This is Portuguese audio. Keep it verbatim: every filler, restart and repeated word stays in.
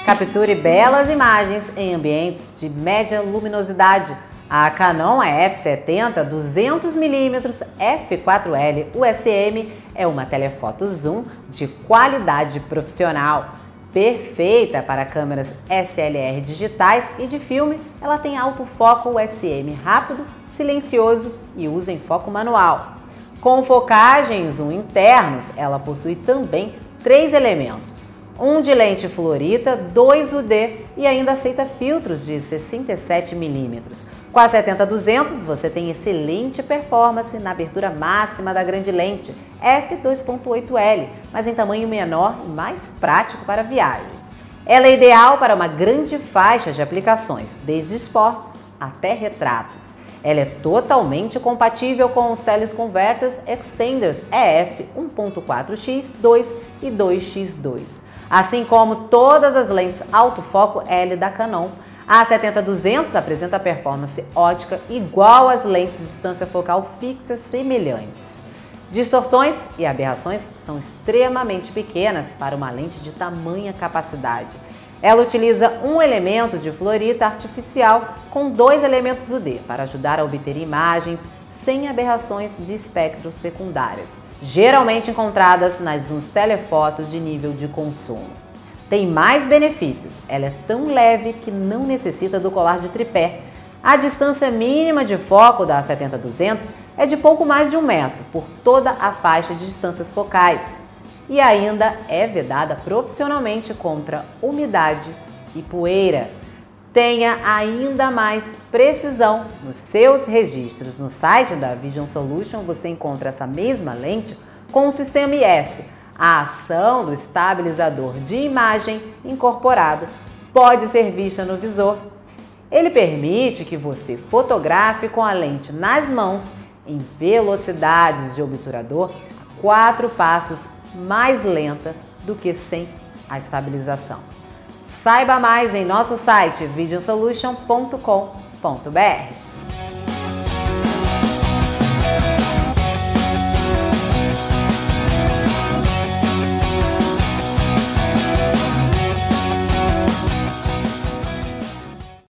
Capture belas imagens em ambientes de média luminosidade. A Canon F setenta duzentos milímetros F quatro L U S M é uma telefoto zoom de qualidade profissional. Perfeita para câmeras S L R digitais e de filme, ela tem autofoco U S M rápido, silencioso e usa em foco manual. Com focagem e zoom internos, ela possui também três elementos. Um de lente fluorita, dois U D e ainda aceita filtros de sessenta e sete milímetros. Com a setenta duzentos você tem excelente performance na abertura máxima da grande lente F dois ponto oito L, mas em tamanho menor e mais prático para viagens. Ela é ideal para uma grande faixa de aplicações, desde esportes até retratos. Ela é totalmente compatível com os teleconverters extenders E F um ponto quatro x dois e dois x dois. Assim como todas as lentes autofoco L da Canon, a setenta duzentos apresenta performance ótica igual às lentes de distância focal fixa semelhantes. Distorções e aberrações são extremamente pequenas para uma lente de tamanha capacidade. Ela utiliza um elemento de fluorita artificial com dois elementos U D para ajudar a obter imagens sem aberrações de espectro secundárias, geralmente encontradas nas zooms telefotos de nível de consumo. Tem mais benefícios, ela é tão leve que não necessita do colar de tripé. A distância mínima de foco da setenta duzentos é de pouco mais de um metro por toda a faixa de distâncias focais e ainda é vedada profissionalmente contra umidade e poeira. Tenha ainda mais precisão nos seus registros. No site da Vision Solution você encontra essa mesma lente com o sistema I S. A ação do estabilizador de imagem incorporado pode ser vista no visor. Ele permite que você fotografe com a lente nas mãos em velocidades de obturador a quatro passos mais lenta do que sem a estabilização. Saiba mais em nosso site vision solution ponto com ponto br.